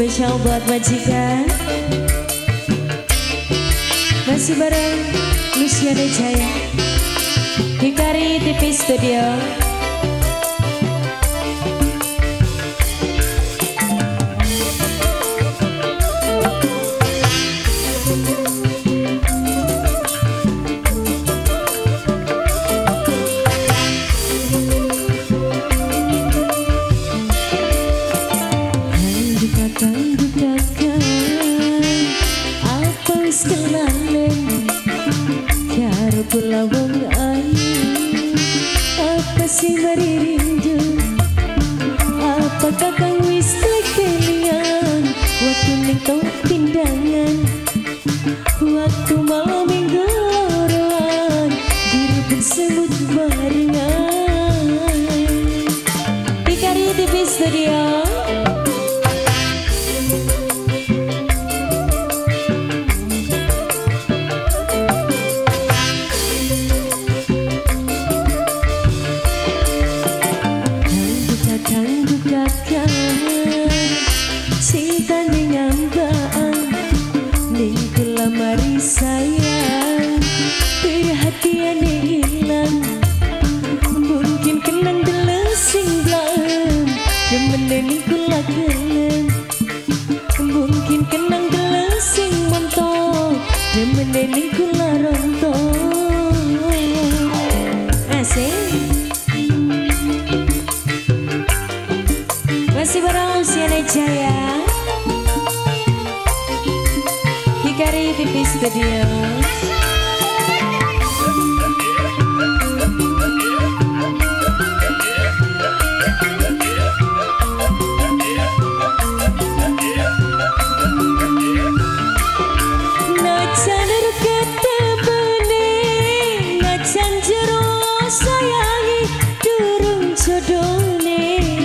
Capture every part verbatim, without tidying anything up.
spesial buat majikan. Masih bareng Luciana Jaya Hikari T V Studio. Kula wong ayu, apa sih mari rindu? Apakah kang wis kelingan? Waktu ning tong pindangan, waktu malam minggu loroan, diri bersebut barengan. Hikari T V Studio. Cinta dengan baan ning kula mari sayang, perhatian hilang. Mungkin kenang delesing blam demen ning kula kelem. Mungkin kenang delesing montok demen ning kula rontok. Asik. Masih bareng Luciana Jaya Hikari T V Studio. Najan ketebene, najan jero sayangi durung jodone.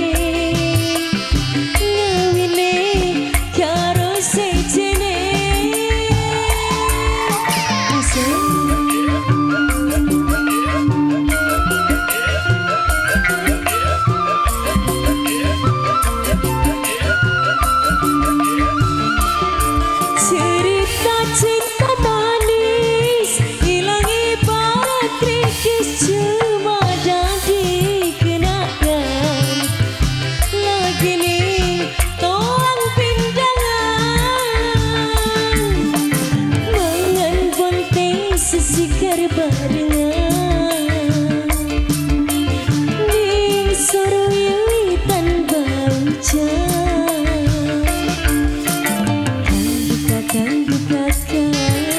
Cinta manis hilangi para trikis, cuma jadi kenangan. Lagi nih toang pindangan, mangan bonte sesikar barengan. Ning soro wiwitan baujan, kang bukakan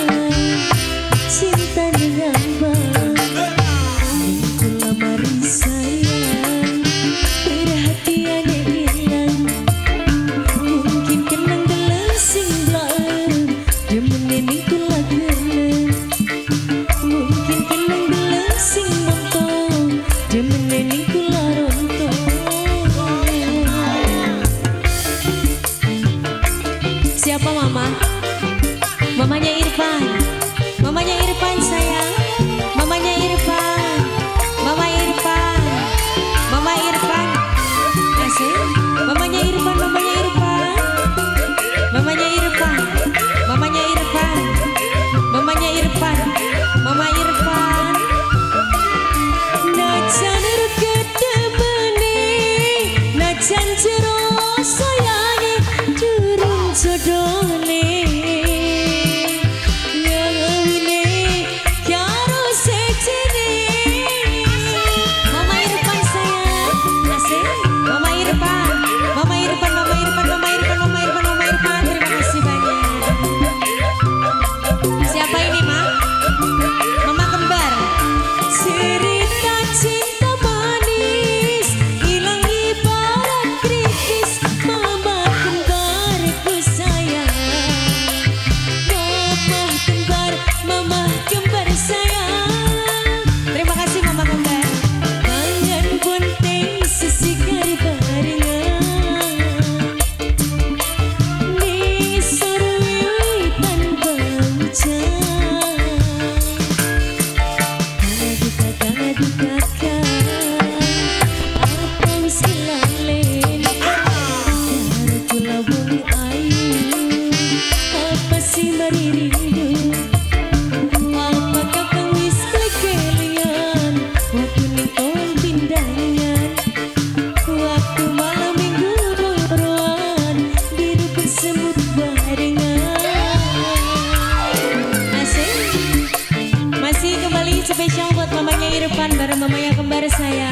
cinta dengan bang kula mari sayang, perhatian hilang. Mungkin kenang delesing blam demen ning kula kelem. Mungkin kenang spesial buat mamanya Irfan bareng mamanya kembar saya.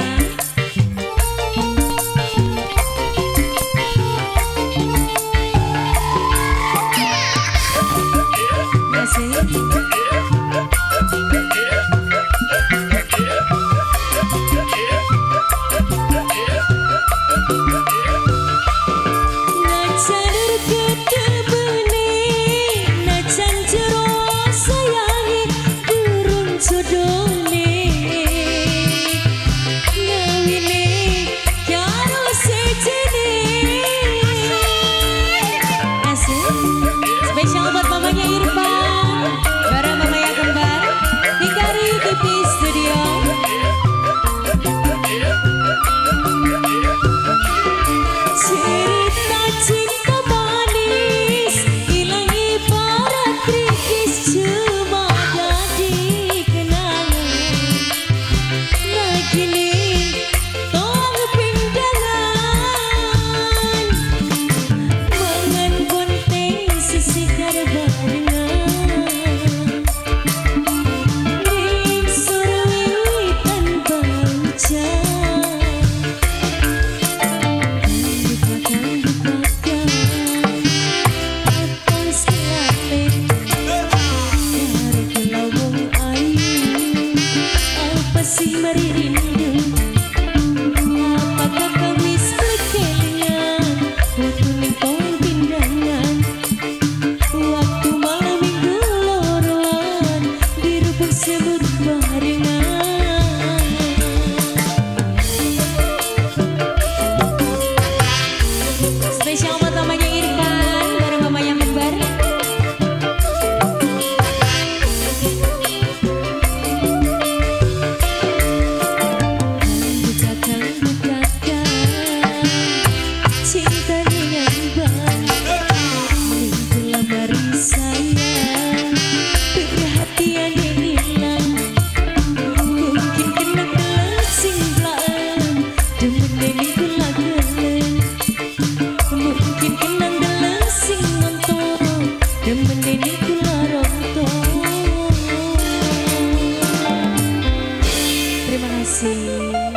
Spesial buat mamanya Irfan bareng mamanya kembar Hikari T V Studio. Cerita cinta manis hilangi para trikis cuma jadi kenangan. Lagi nih tong pindangan mangan konteng sisi barengan ning sore tanpa hujan. Masih merindu, apakah kau wis kelingan waktu ningkong pindangan, waktu malam minggu loroan di rubuk sebut barengan. Spesial buat mamanya Irfan bareng mamanya kembar. Terima kasih.